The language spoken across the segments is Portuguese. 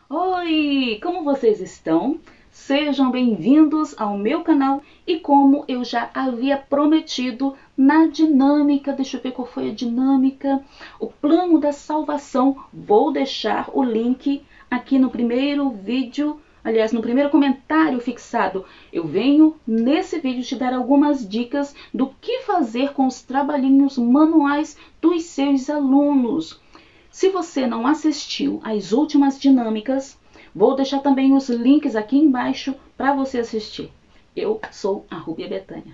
Oi, como vocês estão? Sejam bem-vindos ao meu canal e como eu já havia prometido na dinâmica, deixa eu ver qual foi a dinâmica, o plano da salvação, vou deixar o link aqui no primeiro vídeo, aliás, no primeiro comentário fixado. Eu venho nesse vídeo te dar algumas dicas do que fazer com os trabalhinhos manuais dos seus alunos. Se você não assistiu às últimas dinâmicas, vou deixar também os links aqui embaixo para você assistir. Eu sou a Rúbia Betânia.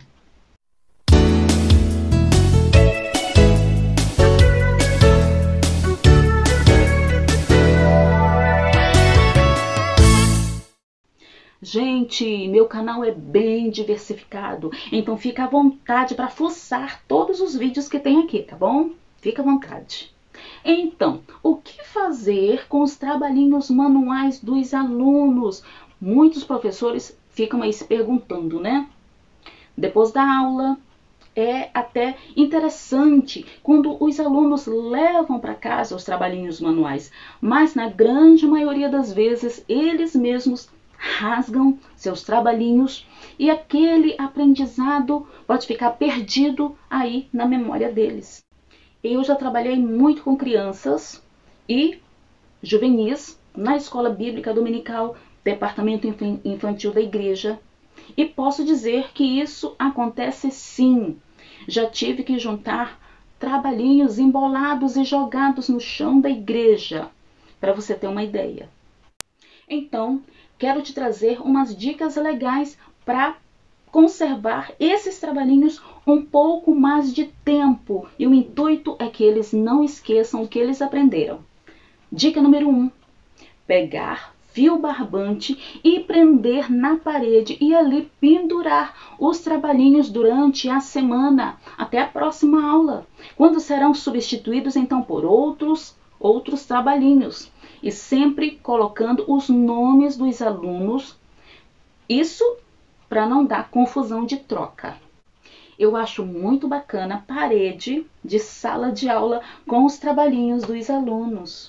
Gente, meu canal é bem diversificado, então fica à vontade para fuçar todos os vídeos que tem aqui, tá bom? Fica à vontade. Então, o que fazer com os trabalhinhos manuais dos alunos? Muitos professores ficam aí se perguntando, né? Depois da aula, é até interessante quando os alunos levam para casa os trabalhinhos manuais, mas na grande maioria das vezes eles mesmos rasgam seus trabalhinhos e aquele aprendizado pode ficar perdido aí na memória deles. Eu já trabalhei muito com crianças e juvenis na escola bíblica dominical, departamento infantil da igreja, e posso dizer que isso acontece sim. Já tive que juntar trabalhinhos embolados e jogados no chão da igreja, para você ter uma ideia. Então, quero te trazer umas dicas legais para conservar esses trabalhinhos um pouco mais de tempo. E o intuito é que eles não esqueçam o que eles aprenderam. Dica número 1. Pegar fio barbante e prender na parede e ali pendurar os trabalhinhos durante a semana, até a próxima aula, quando serão substituídos então por outros trabalhinhos. E sempre colocando os nomes dos alunos. Isso para não dar confusão de troca. Eu acho muito bacana a parede de sala de aula com os trabalhinhos dos alunos.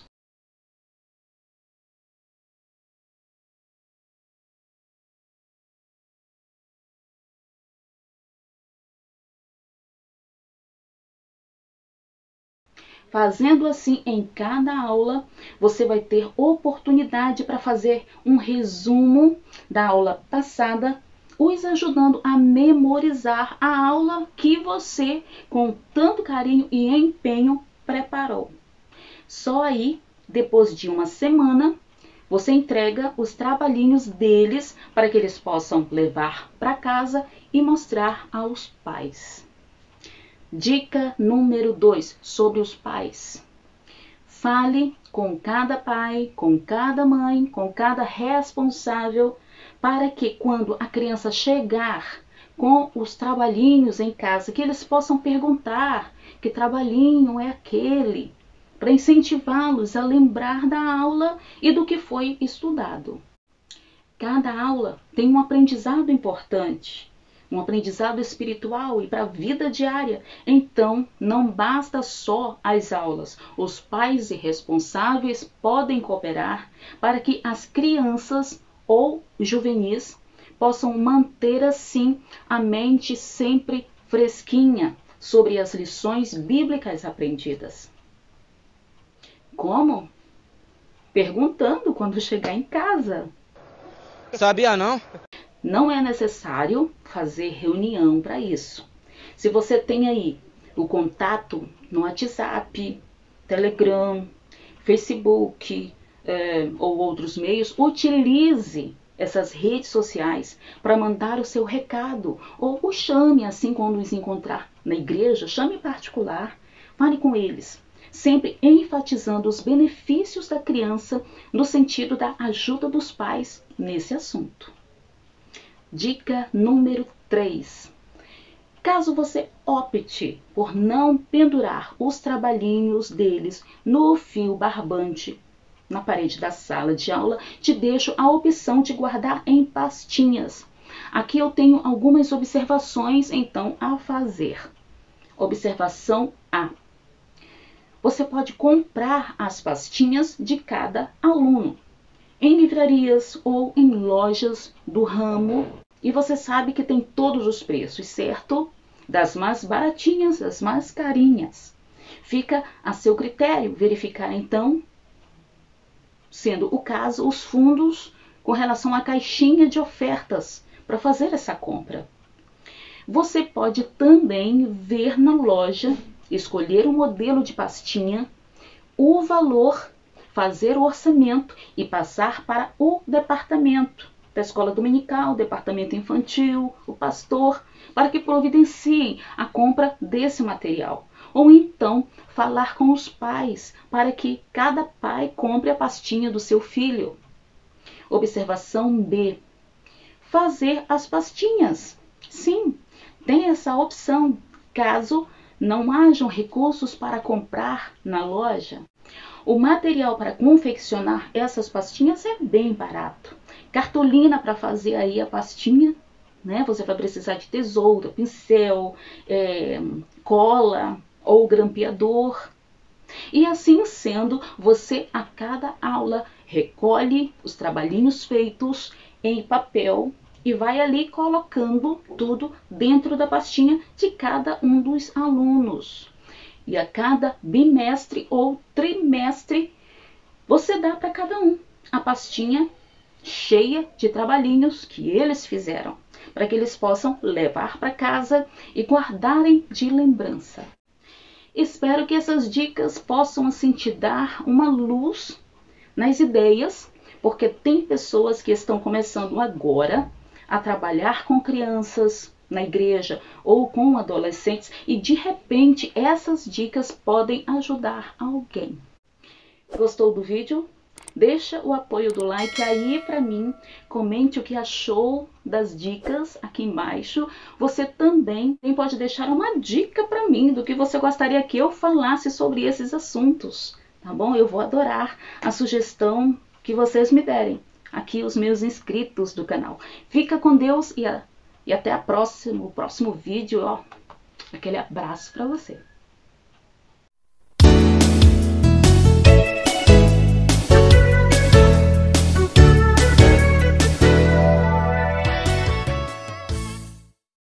Fazendo assim em cada aula, você vai ter oportunidade para fazer um resumo da aula passada, os ajudando a memorizar a aula que você, com tanto carinho e empenho, preparou. Só aí, depois de uma semana, você entrega os trabalhinhos deles para que eles possam levar para casa e mostrar aos pais. Dica número 2 sobre os pais. Fale com cada pai, com cada mãe, com cada responsável, para que quando a criança chegar com os trabalhinhos em casa, que eles possam perguntar que trabalhinho é aquele, para incentivá-los a lembrar da aula e do que foi estudado. Cada aula tem um aprendizado importante, um aprendizado espiritual e para a vida diária. Então, não basta só as aulas. Os pais e responsáveis podem cooperar para que as crianças ou juvenis possam manter assim a mente sempre fresquinha sobre as lições bíblicas aprendidas. Como? Perguntando quando chegar em casa. Sabia não? Não é necessário fazer reunião para isso. Se você tem aí o contato no WhatsApp, Telegram, Facebook ou outros meios, utilize essas redes sociais para mandar o seu recado. Ou o chame, assim, quando os encontrar na igreja, chame em particular, fale com eles. Sempre enfatizando os benefícios da criança no sentido da ajuda dos pais nesse assunto. Dica número 3. Caso você opte por não pendurar os trabalhinhos deles no fio barbante na parede da sala de aula, te deixo a opção de guardar em pastinhas. Aqui eu tenho algumas observações então a fazer. Observação A. Você pode comprar as pastinhas de cada aluno. em livrarias ou em lojas do ramo, e você sabe que tem todos os preços, certo? Das mais baratinhas às mais carinhas. Fica a seu critério verificar então, sendo o caso, os fundos com relação à caixinha de ofertas para fazer essa compra. Você pode também ver na loja, escolher o modelo de pastinha, o valor, fazer o orçamento e passar para o departamento da escola dominical, departamento infantil, o pastor, para que providenciem a compra desse material. Ou então falar com os pais para que cada pai compre a pastinha do seu filho. Observação B. Fazer as pastinhas. Sim, tem essa opção, caso não hajam recursos para comprar na loja. O material para confeccionar essas pastinhas é bem barato. Cartolina para fazer aí a pastinha, né? Você vai precisar de tesoura, pincel, cola ou grampeador. E assim sendo, você a cada aula recolhe os trabalhinhos feitos em papel e vai ali colocando tudo dentro da pastinha de cada um dos alunos. E a cada bimestre ou trimestre, você dá para cada um a pastinha cheia de trabalhinhos que eles fizeram, para que eles possam levar para casa e guardarem de lembrança. Espero que essas dicas possam assim te dar uma luz nas ideias, porque tem pessoas que estão começando agora a trabalhar com crianças na igreja ou com adolescentes e de repente essas dicas podem ajudar alguém. Gostou do vídeo? Deixa o apoio do like aí para mim, comente o que achou das dicas aqui embaixo. Você também pode deixar uma dica para mim do que você gostaria que eu falasse sobre esses assuntos, tá bom? Eu vou adorar a sugestão que vocês me derem, aqui os meus inscritos do canal. Fica com Deus e até o próximo vídeo, ó. Aquele abraço para você.